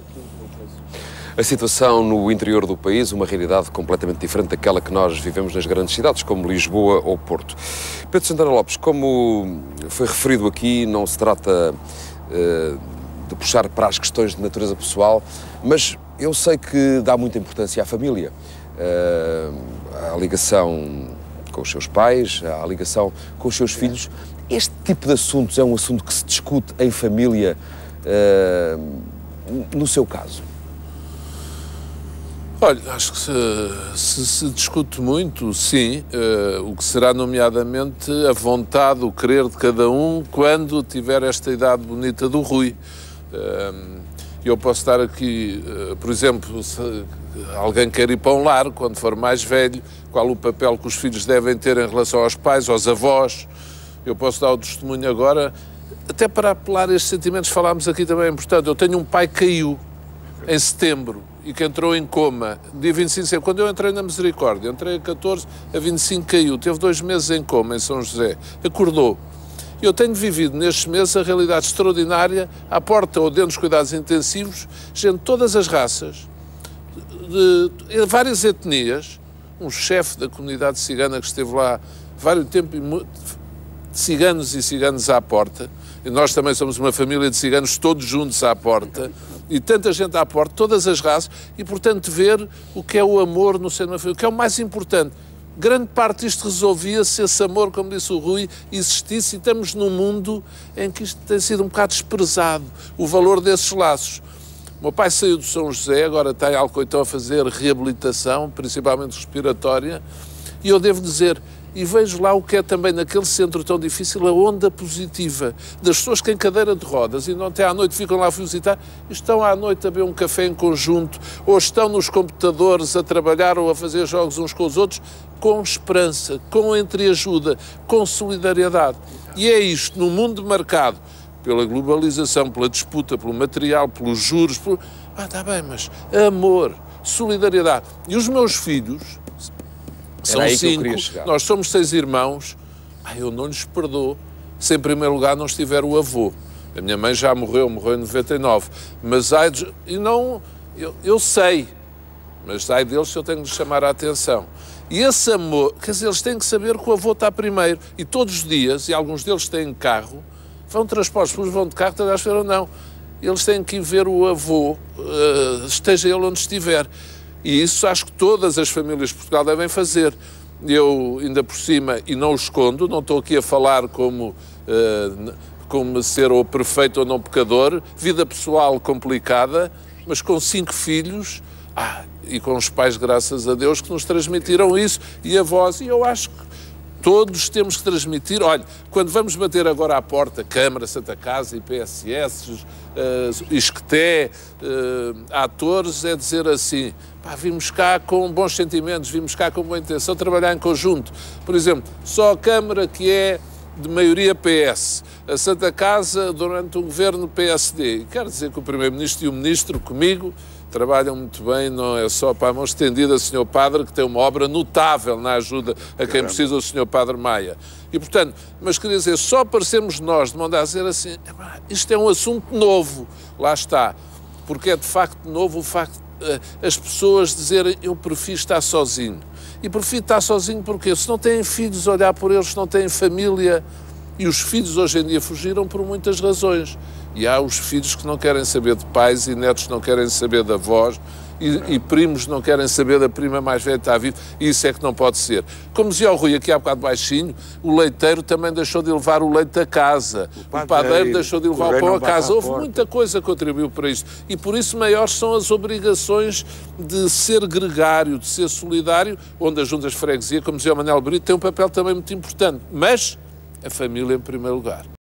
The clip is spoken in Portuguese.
A situação no interior do país, uma realidade completamente diferente daquela que nós vivemos nas grandes cidades, como Lisboa ou Porto. Pedro Santana Lopes, como foi referido aqui, não se trata de puxar para as questões de natureza pessoal, mas eu sei que dá muita importância à família, à ligação com os seus pais, à ligação com os seus filhos. Este tipo de assuntos é um assunto que se discute em família, no seu caso? Olha, acho que se discute muito, sim, o que será nomeadamente a vontade, o querer de cada um quando tiver esta idade bonita do Rui. Eu posso estar aqui, por exemplo, se alguém quer ir para um lar, quando for mais velho, qual o papel que os filhos devem ter em relação aos pais, aos avós. Eu posso dar o testemunho agora, até para apelar a estes sentimentos, falámos aqui também, é importante. Eu tenho um pai que caiu em setembro e que entrou em coma, dia 25 de setembro, quando eu entrei na Misericórdia, entrei a 14, a 25 caiu, teve 2 meses em coma em São José, acordou. Eu tenho vivido nestes meses a realidade extraordinária, à porta ou dentro dos cuidados intensivos, gente de todas as raças, de várias etnias, um chefe da comunidade cigana que esteve lá vários tempos, ciganos e ciganos à porta, e nós também somos uma família de ciganos todos juntos à porta, e tanta gente à porta, todas as raças, e portanto ver o que é o amor no seio de uma família, o que é o mais importante. Grande parte disto resolvia-se se esse amor, como disse o Rui, existisse, e estamos num mundo em que isto tem sido um bocado desprezado, o valor desses laços. O meu pai saiu de São José, agora está em Alcoitão a fazer reabilitação, principalmente respiratória, e eu devo dizer, e vejo lá o que é também naquele centro tão difícil, a onda positiva das pessoas que em cadeira de rodas e não até à noite ficam lá a visitar, estão à noite a beber um café em conjunto, ou estão nos computadores a trabalhar ou a fazer jogos uns com os outros, com esperança, com entreajuda, com solidariedade. E é isto, num mundo marcado pela globalização, pela disputa, pelo material, pelos juros, está bem, mas amor, solidariedade. E os meus filhos são 5, nós somos 6 irmãos, eu não lhes perdoo se em primeiro lugar não estiver o avô. A minha mãe já morreu em 99, mas eu sei, mas ai deles se eu tenho de chamar a atenção. E esse amor, quer dizer, eles têm que saber que o avô está primeiro, e todos os dias, e alguns deles têm carro, vão transportes, uns vão de carro, talvez ou não, eles têm que ir ver o avô, esteja ele onde estiver. E isso acho que todas as famílias de Portugal devem fazer. Eu, ainda por cima, e não o escondo, não estou aqui a falar como ser ou perfeito ou não pecador, vida pessoal complicada, mas com 5 filhos, e com os pais, graças a Deus, que nos transmitiram isso, e avós, e eu acho que todos temos que transmitir. Olha, quando vamos bater agora à porta, Câmara, Santa Casa, IPSS, Isqueté, atores, é dizer assim, vimos cá com bons sentimentos, vimos cá com boa intenção, trabalhar em conjunto. Por exemplo, só a Câmara que é de maioria PS, a Santa Casa durante um governo PSD. E quero dizer que o Primeiro-Ministro e o Ministro comigo trabalham muito bem, não é só para a mão estendida, Sr. Padre, que tem uma obra notável na ajuda a quem precisa, o Sr. Padre Maia. E, portanto, mas queria dizer, só parecemos nós de mandar dizer assim, isto é um assunto novo, lá está, porque é de facto novo o facto de as pessoas dizerem, eu prefiro estar sozinho. E prefiro estar sozinho porque se não têm filhos, olhar por eles, se não têm família, e os filhos hoje em dia fugiram por muitas razões. E há os filhos que não querem saber de pais e netos que não querem saber de avós e primos não querem saber da prima mais velha que está viva. E isso é que não pode ser. Como dizia o Rui aqui há bocado baixinho, o leiteiro também deixou de levar o leite a casa. O padeiro deixou de levar o pão a casa. Houve muita coisa que contribuiu para isto. E por isso maiores são as obrigações de ser gregário, de ser solidário, onde as juntas de freguesia, como dizia o Manuel Brito, tem um papel também muito importante. Mas a família em primeiro lugar.